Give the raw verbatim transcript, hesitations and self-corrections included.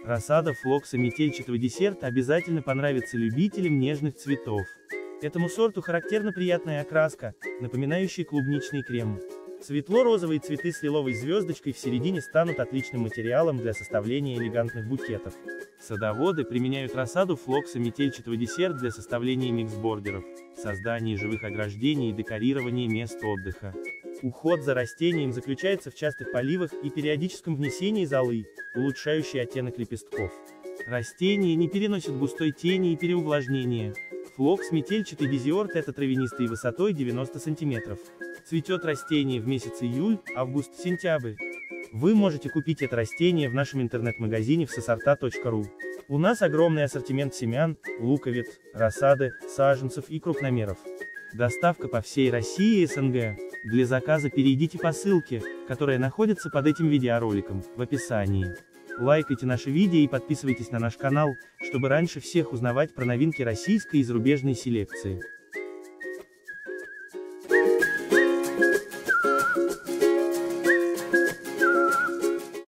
Рассада флокса метельчатого десерта обязательно понравится любителям нежных цветов. Этому сорту характерна приятная окраска, напоминающая клубничный крем. Светло-розовые цветы с лиловой звездочкой в середине станут отличным материалом для составления элегантных букетов. Садоводы применяют рассаду флокса метельчатого десерт для составления миксбордеров, создания живых ограждений и декорирования мест отдыха. Уход за растением заключается в частых поливах и периодическом внесении золы, улучшающей оттенок лепестков. Растения не переносят густой тени и переувлажнения. Флокс метельчатый десерт — это травянистый высотой девяносто сантиметров. Цветет растение в месяц июль, август-сентябрь. Вы можете купить это растение в нашем интернет-магазине в сосорта точка ру. У нас огромный ассортимент семян, луковиц, рассады, саженцев и крупномеров. Доставка по всей России и эс эн гэ. Для заказа перейдите по ссылке, которая находится под этим видеороликом, в описании. Лайкайте наши видео и подписывайтесь на наш канал, чтобы раньше всех узнавать про новинки российской и зарубежной селекции.